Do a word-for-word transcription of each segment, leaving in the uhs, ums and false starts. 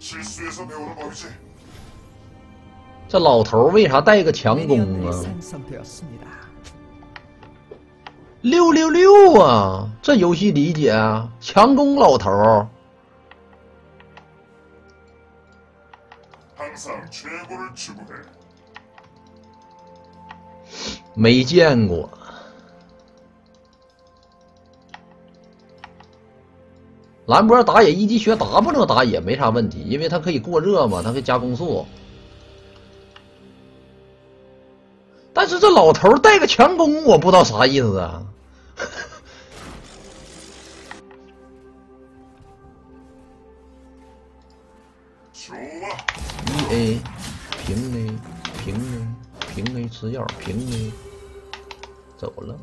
这老头为啥带个强攻啊？六六六啊！这游戏理解啊，强攻老头。没见过。兰博打野一级学 W 打野没啥问题，因为它可以过热嘛，它可以加攻速。但是这老头带个强攻，我不知道啥意思啊。一 A 平 A 平 A 平 A 吃药平 A 走了。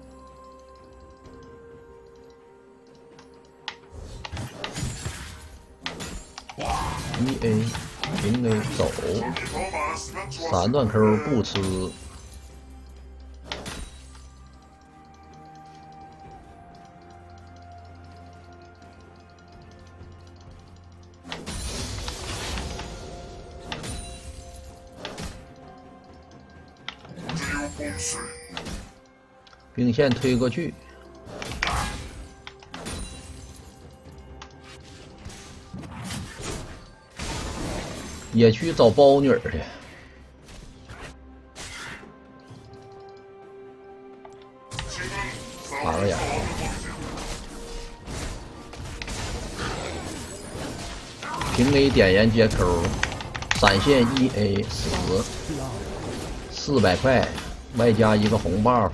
一 A 平 A 走，三段 Q 不吃。兵线推过去，野区找包女去。打个眼。平 A 点烟接 Q， 闪现一 A 死，四百块，外加一个红 buff。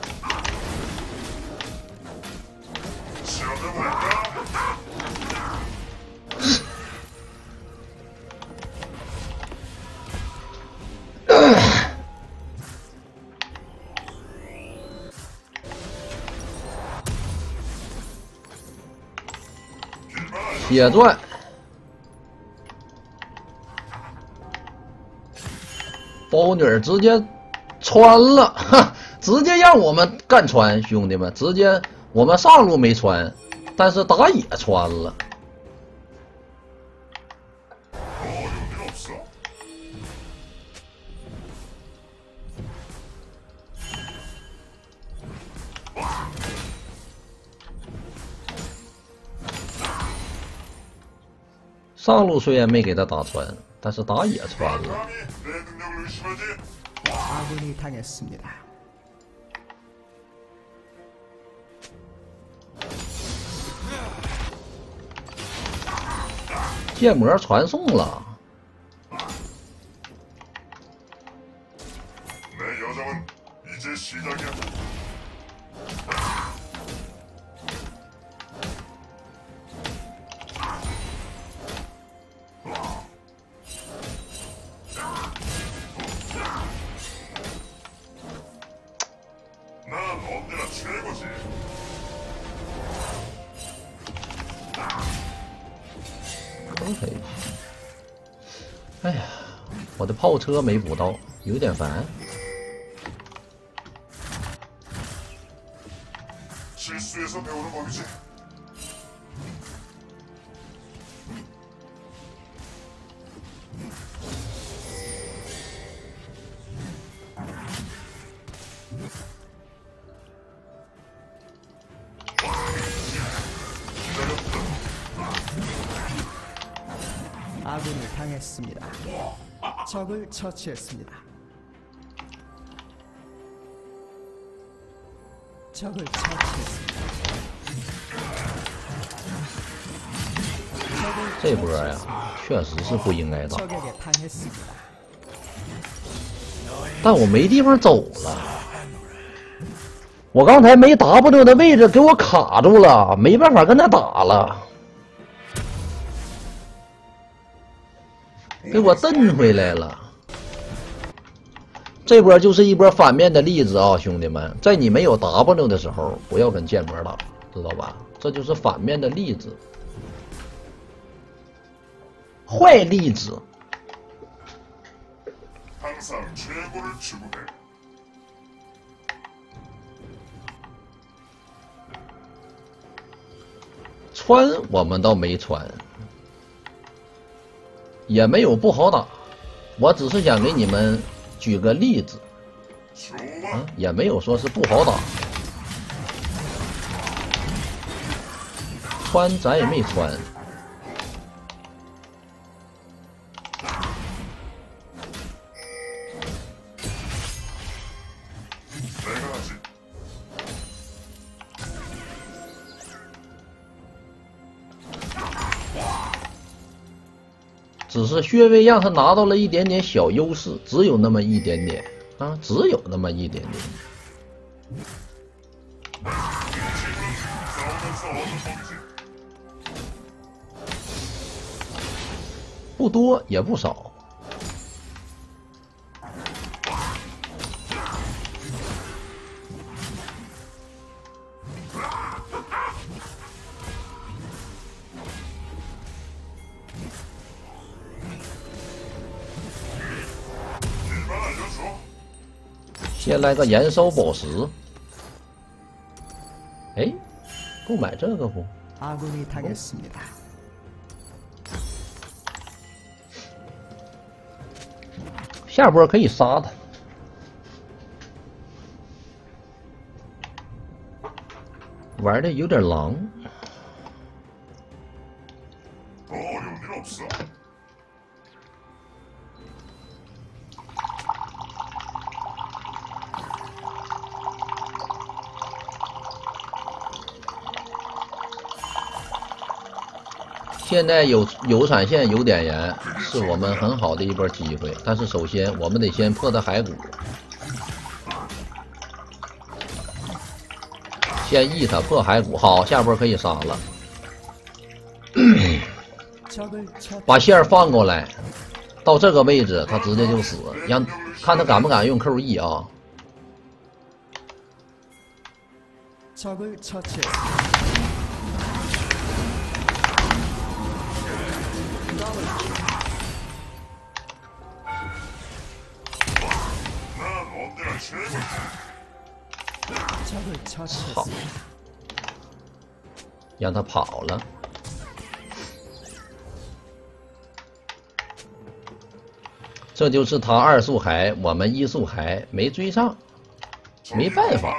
血钻，包女儿直接穿了，哈，直接让我们干穿，兄弟们，直接我们上路没穿，但是打野穿了。上路虽然没给他打穿，但是打野穿了。剑魔传送了。OK， 哎呀，我的炮车没补到，有点烦。 아군이 당했습니다. 적을 처치했습니다. 적을 처치했습니다. 这波呀，确实是不应该打，但我没地方走了。我刚才没 W 的位置给我卡住了，没办法跟他打了。 给我蹬回来了，这波就是一波反面的例子啊，兄弟们，在你没有 W 的时候，不要跟剑魔打，知道吧？这就是反面的例子，坏例子。穿我们倒没穿。 也没有不好打，我只是想给你们举个例子，啊，也没有说是不好打。穿咱也没穿。只是薛微让他拿到了一点点小优势，只有那么一点点啊，只有那么一点点。不多也不少。先来个燃烧宝石。哎，购买这个不？ 아군이 당했습니다. 下波可以杀他。玩的有点狼。现在有有闪现有点燃，是我们很好的一波机会。但是首先我们得先破他骸骨，先 E 他破骸骨。好，下波可以杀了。把线放过来，到这个位置他直接就死，让看他敢不敢用 Q E 啊。 적을 처치했습니다. 적을 처치했습니다. 让他跑了。这就是他二速骸，我们一速骸没追上，没办法。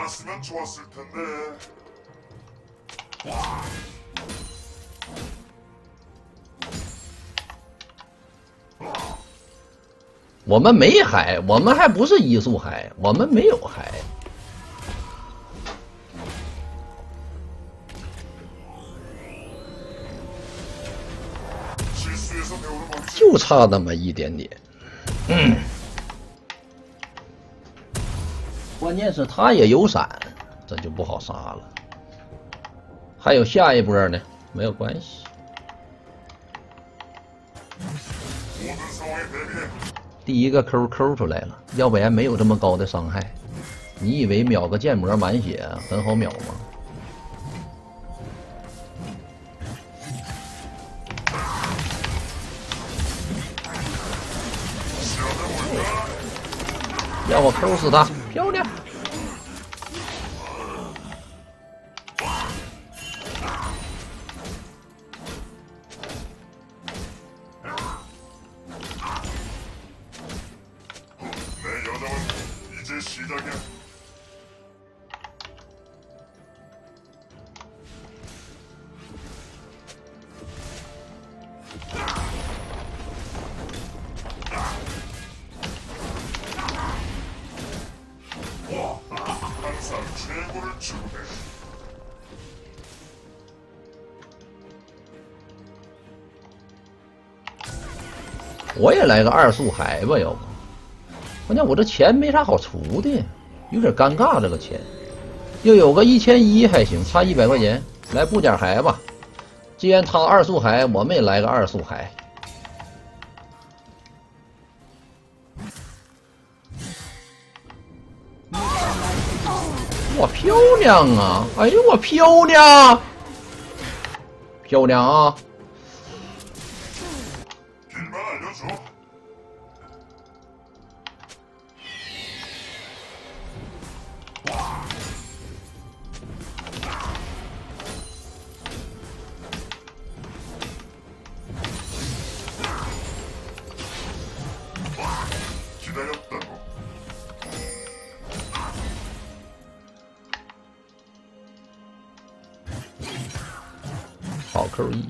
我们没海，我们还不是一速海，我们没有海。就差那么一点点。嗯。关键是他也有闪，这就不好杀了。还有下一波呢，没有关系。 第一个 Q 抠出来了，要不然没有这么高的伤害。你以为秒个剑魔满血很好秒吗？要我 Q 死他，漂亮！我也来个二速海吧，要不？关键我这钱没啥好出的，有点尴尬。这个钱又有个一千一还行，差一百块钱，来布点海吧。既然他二速海，我们也来个二速海。哇，漂亮啊！哎呦，我漂亮，漂亮啊！ 好扣一，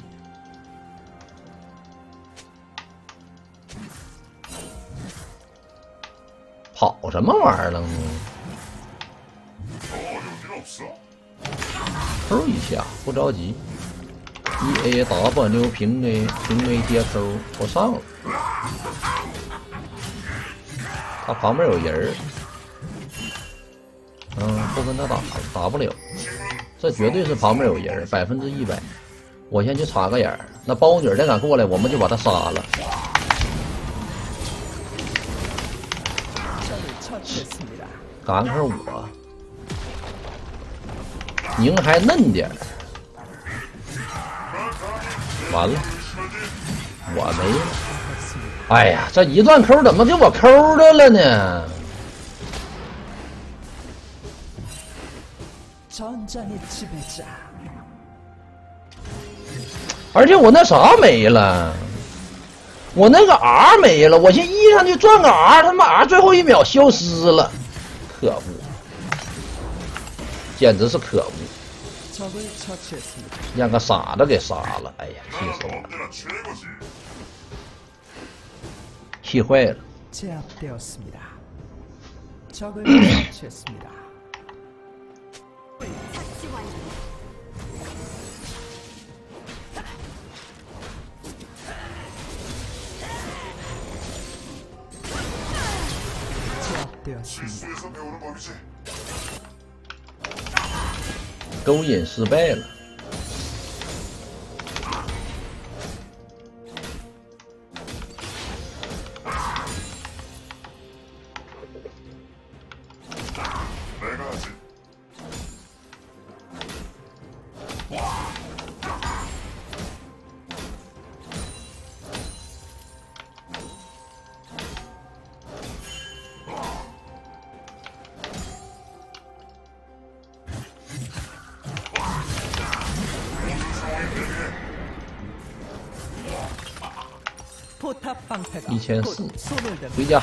跑什么玩意儿了呢？扣一下，不着急。一 A W 平 A 平 A 接扣，我上了。他旁边有人儿，嗯，不跟他打，打不了。这绝对是旁边有人，百分之一百。我先去插个眼儿，那包女再敢过来，我们就把他杀了。赶上我，您还嫩点儿。完了，我没了。哎呀，这一段扣怎么给我扣着了呢？而且我那啥没了，我那个 R 没了，我先 E 上去转个 R， 他妈 R 最后一秒消失了，可恶，简直是可恶，让个傻子给杀了，哎呀，气死我了，气坏了。勾引失败了。一千四，回家。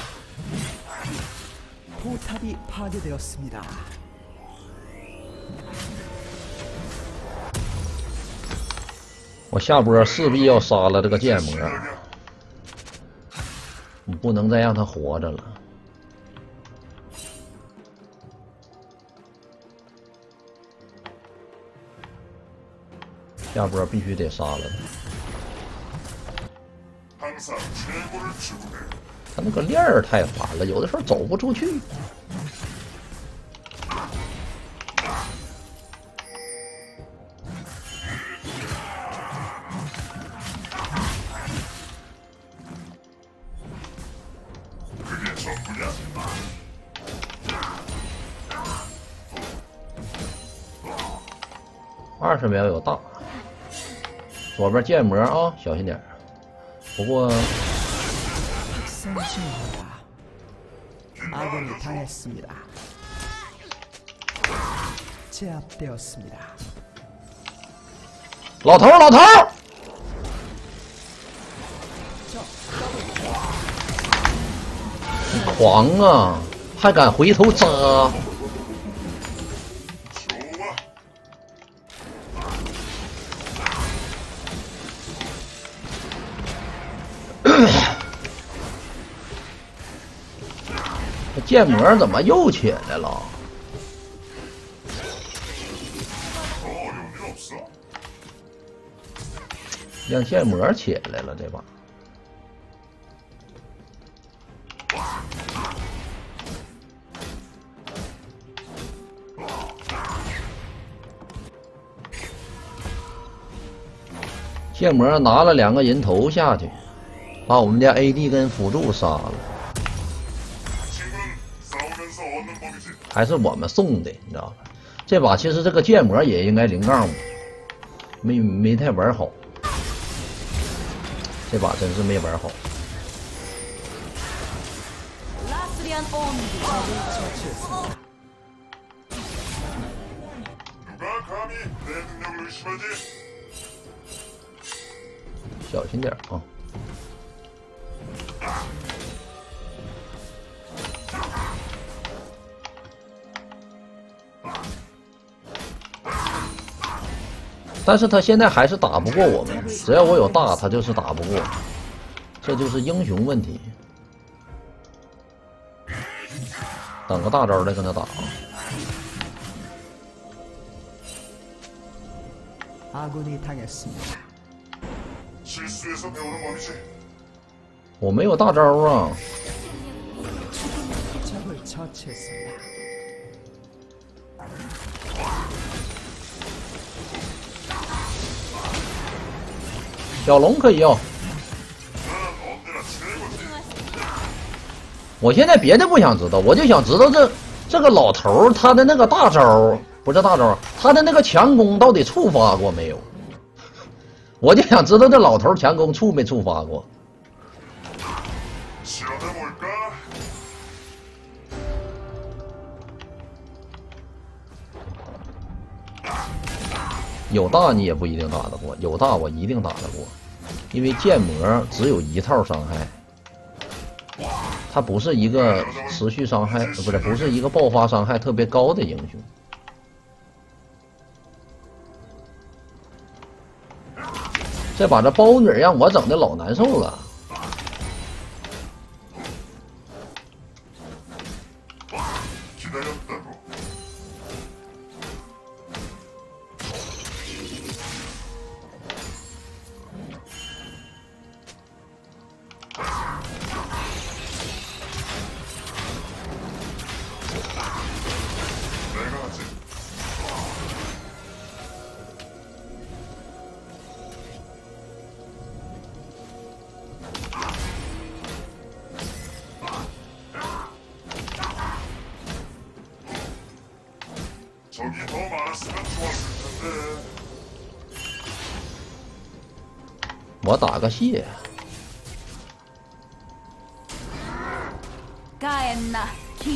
我下波势必要杀了这个剑魔，你不能再让他活着了。下波必须得杀了他。他那个链儿太烦了，有的时候走不出去。二十秒有大，左边剑魔啊，小心点。不过。 아군이 당했습니다. 제압되었습니다. 老头，老头，你狂啊！还敢回头扎？剑魔怎么又起来了？让剑魔起来了，这把。剑魔拿了两个人头下去，把我们家 A D 跟辅助杀了。 还是我们送的，你知道吧？这把其实这个剑魔也应该零杠五，没没太玩好。这把真是没玩好。小心点啊！ 但是他现在还是打不过我们，只要我有大，他就是打不过，这就是英雄问题。等个大招再跟他打。 아군이 당했습니다. 실수에서 배우는 법이지. 我没有大招啊！ 적을 처치했습니다. 小龙可以要。我现在别的不想知道，我就想知道这这个老头他的那个大招。 不是大招，他的那个强攻到底触发过没有？我就想知道这老头强攻触没触发过。有大你也不一定打得过，有大我一定打得过，因为剑魔只有一套伤害，他不是一个持续伤害，不是不是一个爆发伤害特别高的英雄。 这把这包女让我整的老难受了。我打个谢。莱纳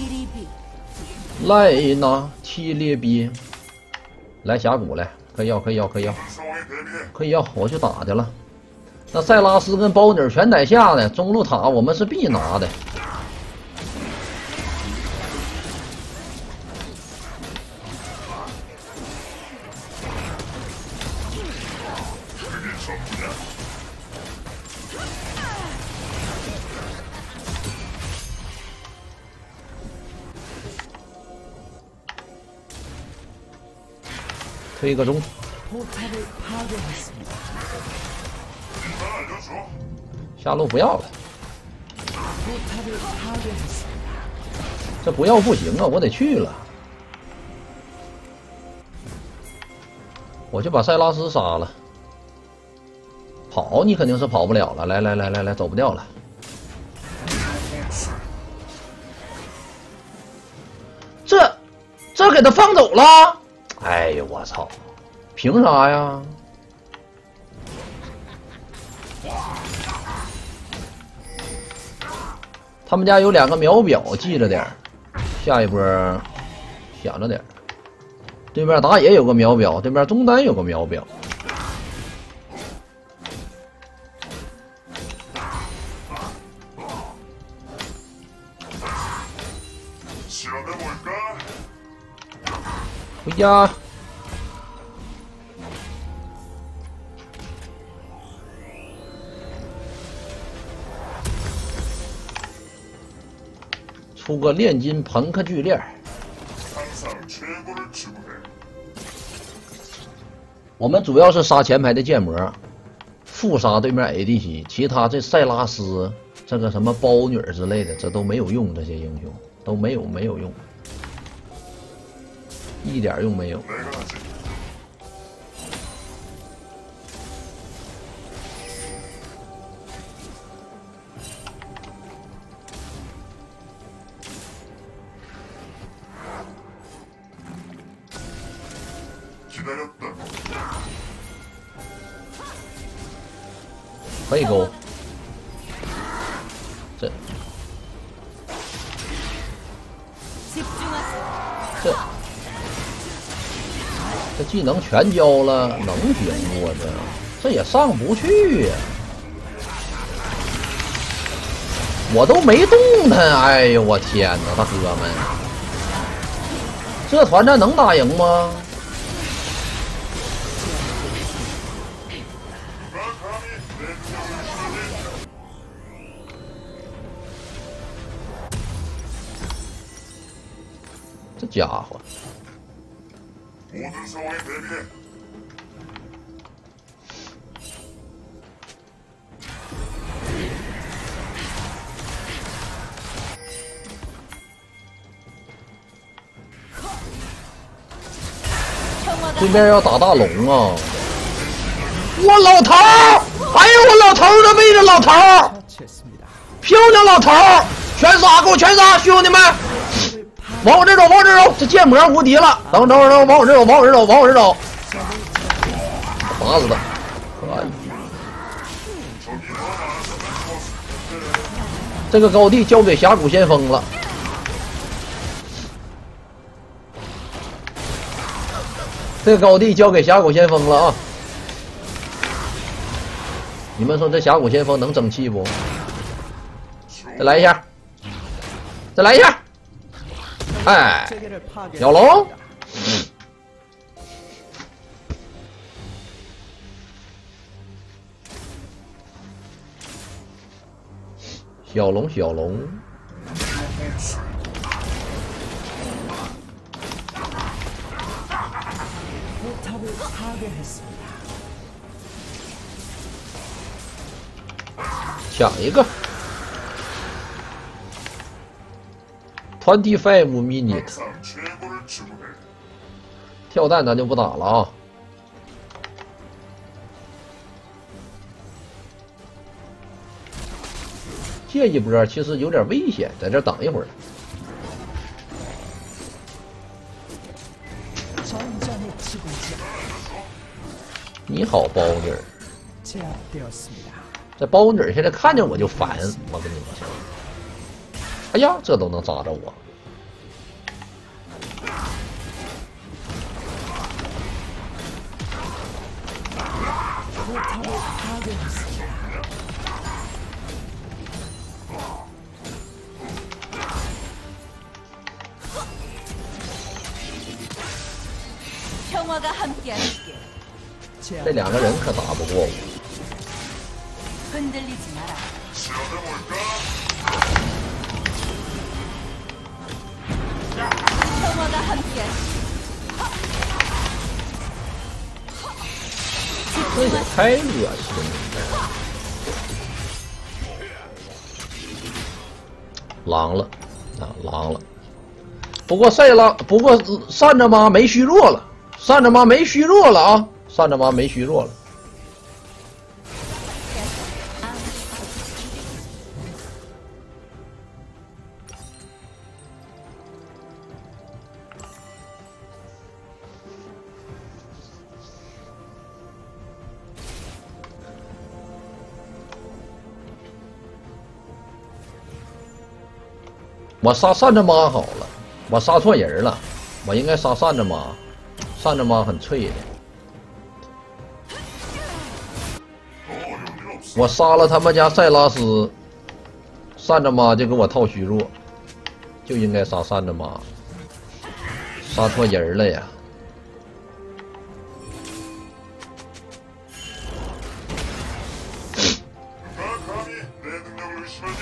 提列比，来峡谷来，可以要，可以要，可以要，可以要，我去打去了。那塞拉斯跟包女全在下呢，中路塔我们是必拿的。 推个中，下路不要了，这不要不行啊，我得去了，我就把塞拉斯杀了。跑你肯定是跑不了了，来来来来来，走不掉了。这这给他放走了。 哎呦我操！凭啥呀？他们家有两个秒表，记着点儿。下一波想着点儿。对面打野有个秒表，对面中单有个秒表。回家。出个炼金朋克巨链。我们主要是杀前排的剑魔，副杀对面 A D C， 其他这塞拉斯、这个什么包女之类的，这都没有用，这些英雄都没有没有用。 一点用没有。可以勾。这。这。 这技能全交了，能行不？我这这也上不去呀、啊！我都没动弹，哎呦我天哪，大哥们，这团战能打赢吗？ 这家伙。 모든 상황에 대비해. 평화가 对面要打大龙啊！我老头儿，还有我老头儿的位置，老头儿， 처치했습니다. 漂亮老头儿，全杀，给我全杀，兄弟们！往我这走，往我这走，这剑魔无敌了！等会儿，等会儿，等会儿，往我这走，往我这走，往我这走，打死他！可以。这个高地交给峡谷先锋了。这个高地交给峡谷先锋了啊！你们说这峡谷先锋能争气不？再来一下，再来一下！哎， 체계를 파괴. 小龙，小龙，小龙， 포탑을 파괴했습니다. 抢一个 ，twenty-five minute， 항상 최고를 추구해. 跳弹咱就不打了啊。这一波其实有点危险，在这等一会儿。 전장에 치고자 你好，包女儿， 제압되었습니다. 这包女儿现在看见我就烦，我跟你们说。哎呀，这都能扎着我。 포탑을 파괴했습니다. 평화가 함께하시길. 这两个人可打不过我。 흔들리지 마라. 지어내볼까? 평화가 함께하시길. 这也太恶心了！狼了啊，狼了。不过赛拉，不过善着妈没虚弱了，善着妈没虚弱了啊，善着妈没虚弱了。我杀善着妈好了，我杀错人了，我应该杀善着妈，善着妈很脆的。我杀了他们家塞拉斯，善着妈就给我套虚弱，就应该杀善着妈，杀错人了呀。 누가 감히 내 능력을 의심하지?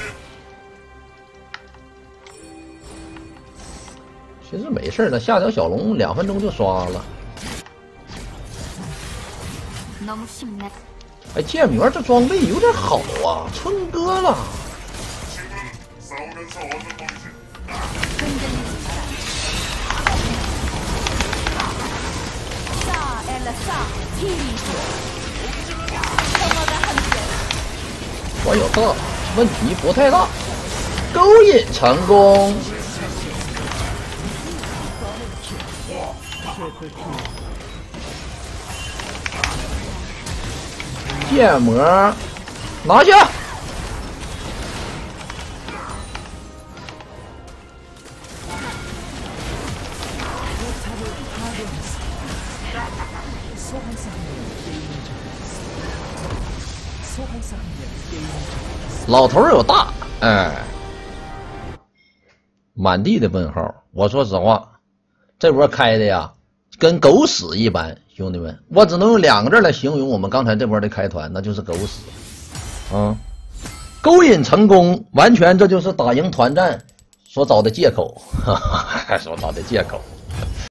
其实没事呢，下条小龙两分钟就刷了。 너무 쉽네. 哎，剑魔这装备有点好啊，春哥了。 친구는 싸우면서 얻는 법이지. 흔들리지 마라. 싸, 엘라 싸, 히리즈. 평화가 함께. 我有大，问题不太大，勾引成功。 剑魔拿下！ 老头儿有大，哎，满地的问号。我说实话，这波开的呀，跟狗屎一般，兄弟们，我只能用两个字来形容我们刚才这波的开团，那就是狗屎。啊，勾引成功，完全这就是打赢团战所找的借口，哈哈，所找的借口。